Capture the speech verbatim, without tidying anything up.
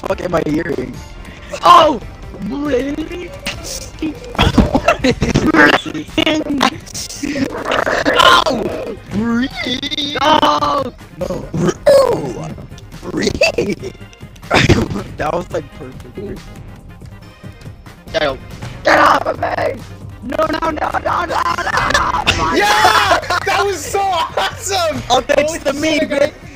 fuck am I hearing? Oh! Really? Oh! Breathe! No! No. Breathe! That was like perfect. Get, get off of me! No, no, no, no, no, no, no! Yeah! That was so awesome! Oh, thanks Holy to me, shit, bitch!